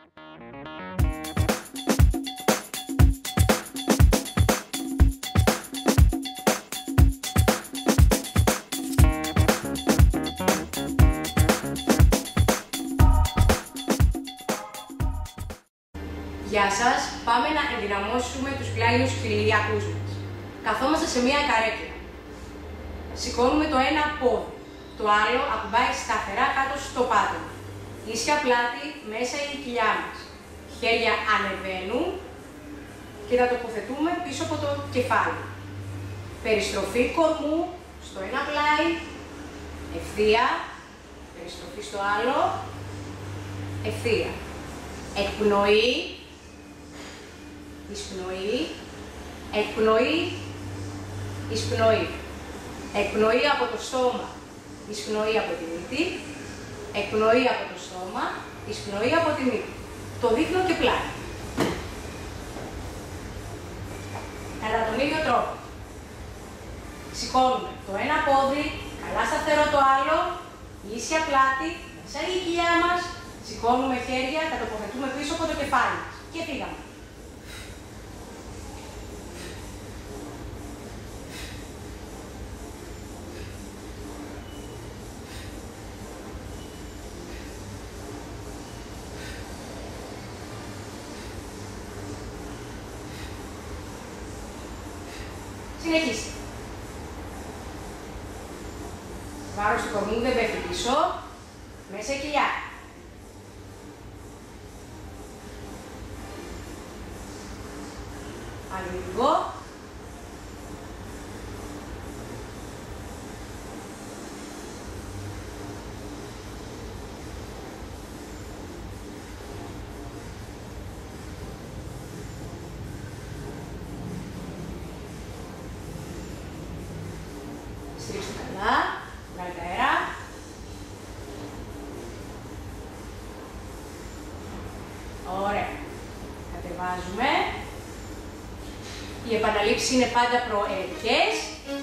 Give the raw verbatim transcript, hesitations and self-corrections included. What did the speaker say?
Γεια σας, πάμε να ενδυναμώσουμε τους πλάγιους χιλιακούς μας. Καθόμαστε σε μία καρέκλα. Σηκώνουμε το ένα πόδι, το άλλο ακουμπάει σταθερά κάτω στο πάτωμα. Ίσια πλάτη, μέσα η κοιλιά μας. Χέρια ανεβαίνουν και τα τοποθετούμε πίσω από το κεφάλι. Περιστροφή κορμού στο ένα πλάι, ευθεία, περιστροφή στο άλλο, ευθεία. Εκπνοή, εισπνοή, εκπνοή, εισπνοή. Εκπνοή από το στόμα, εισπνοή από τη μύτη, εκπνοή από το στόμα, εισπνοή από τη μύτη. Το δείχνω και πλάι. Κατά τον ίδιο τρόπο. Σηκώνουμε το ένα πόδι, καλά σταθερό το άλλο, ίσια πλάτη, μέσα η κοιλιά μας, σηκώνουμε χέρια, τα τοποθετούμε πίσω από το κεφάλι μας και φύγαμε. Συνεχίστε. Βάρος του κορμού δεν πέφτει πίσω, μέσα η κοιλιά. Άλλο λίγο. Στρίψτε καλά, βγάλετε αέρα. Ωραία. Κατεβάζουμε. Οι επαναλήψεις είναι πάντα προαιρετικές.